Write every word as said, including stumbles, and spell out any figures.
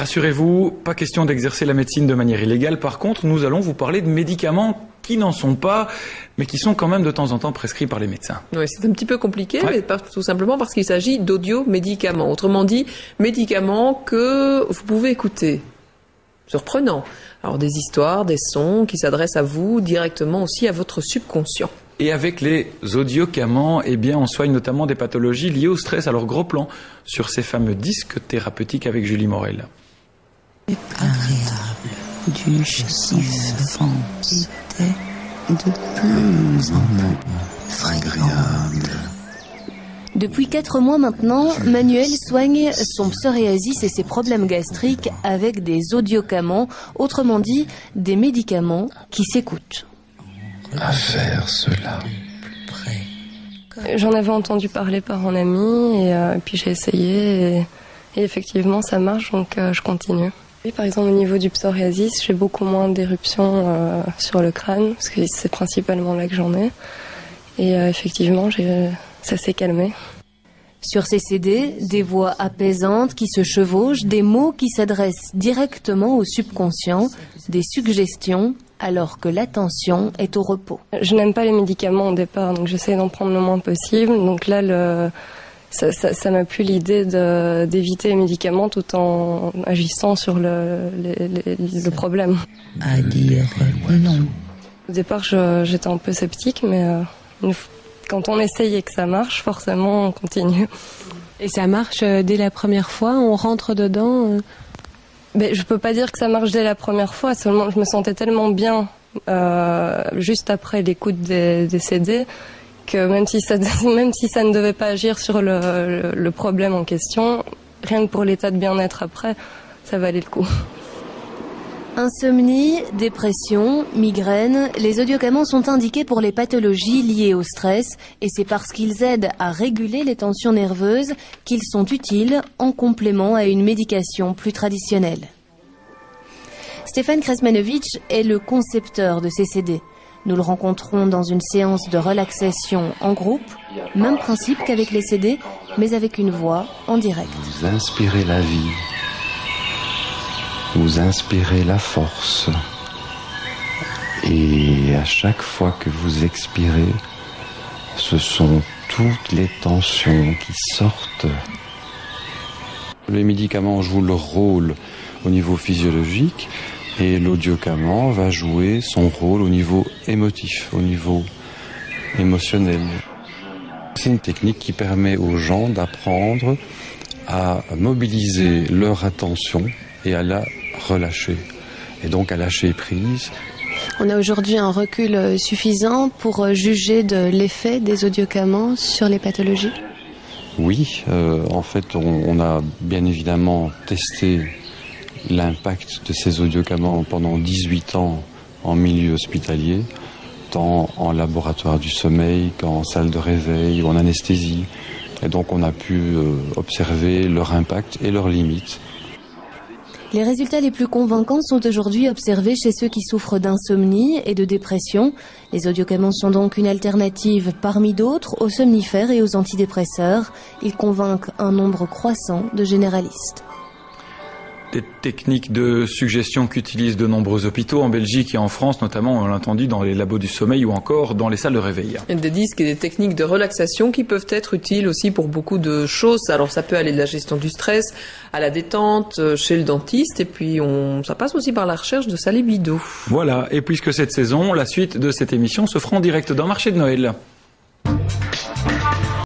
rassurez-vous, pas question d'exercer la médecine de manière illégale. Par contre, nous allons vous parler de médicaments qui n'en sont pas, mais qui sont quand même de temps en temps prescrits par les médecins. Oui, c'est un petit peu compliqué, ouais. mais pas, tout simplement parce qu'il s'agit d'audiomédicaments. Autrement dit, médicaments que vous pouvez écouter. Surprenant. Alors des histoires, des sons qui s'adressent à vous directement aussi à votre subconscient. Et avec les audiocamants, eh bien, on soigne notamment des pathologies liées au stress. Alors, gros plan sur ces fameux disques thérapeutiques avec Julie Morel. Agréable, du sifflement était de plus en plus agréable. Depuis quatre mois maintenant, Manuel soigne son psoriasis et ses problèmes gastriques avec des audiocamants, autrement dit, des médicaments qui s'écoutent. À faire cela. J'en avais entendu parler par un ami et, euh, et puis j'ai essayé et, et effectivement ça marche, donc euh, je continue. Oui, par exemple au niveau du psoriasis, j'ai beaucoup moins d'éruptions euh, sur le crâne parce que c'est principalement là que j'en ai et euh, effectivement j'ai, ça s'est calmé. Sur ces C D, des voix apaisantes qui se chevauchent, des mots qui s'adressent directement au subconscient, des suggestions alors que l'attention est au repos. Je n'aime pas les médicaments au départ, donc j'essaie d'en prendre le moins possible. Donc là, le, ça, ça, ça m'a plu l'idée de, d'éviter les médicaments tout en agissant sur le, le, le, le problème. À dire non. Au départ, je, j'étais un peu sceptique, mais euh, une, quand on essaye et que ça marche, forcément, on continue. Et ça marche dès la première fois, on rentre dedans euh... Mais je peux pas dire que ça marche dès la première fois, seulement je me sentais tellement bien euh, juste après l'écoute des, des C D que même si ça même si ça ne devait pas agir sur le, le, le problème en question, rien que pour l'état de bien-être après, ça valait le coup. Insomnie, dépression, migraine, les audiocamants sont indiqués pour les pathologies liées au stress et c'est parce qu'ils aident à réguler les tensions nerveuses qu'ils sont utiles en complément à une médication plus traditionnelle. Stéphane Kresmanovic est le concepteur de ces C D. Nous le rencontrons dans une séance de relaxation en groupe, même principe qu'avec les C D, mais avec une voix en direct. Vous inspirez la vie. Vous inspirez la force et à chaque fois que vous expirez, ce sont toutes les tensions qui sortent. Les médicaments jouent leur rôle au niveau physiologique et l'audiocamant va jouer son rôle au niveau émotif, au niveau émotionnel. C'est une technique qui permet aux gens d'apprendre à mobiliser leur attention et à la relâcher, et donc à lâcher prise. On a aujourd'hui un recul suffisant pour juger de l'effet des audiocamants sur les pathologies ? Oui, euh, en fait, on, on a bien évidemment testé l'impact de ces audiocamants pendant dix-huit ans en milieu hospitalier, tant en laboratoire du sommeil qu'en salle de réveil ou en anesthésie. Et donc on a pu euh, observer leur impact et leurs limites. Les résultats les plus convaincants sont aujourd'hui observés chez ceux qui souffrent d'insomnie et de dépression. Les audiocamants sont donc une alternative parmi d'autres aux somnifères et aux antidépresseurs. Ils convainquent un nombre croissant de généralistes. Des techniques de suggestion qu'utilisent de nombreux hôpitaux en Belgique et en France, notamment, on l'a entendu, dans les labos du sommeil ou encore dans les salles de réveil. Il y a des disques et des techniques de relaxation qui peuvent être utiles aussi pour beaucoup de choses. Alors ça peut aller de la gestion du stress à la détente chez le dentiste et puis on, ça passe aussi par la recherche de sa libido. Voilà, et puisque cette saison, la suite de cette émission se fera en direct d'un marché de Noël.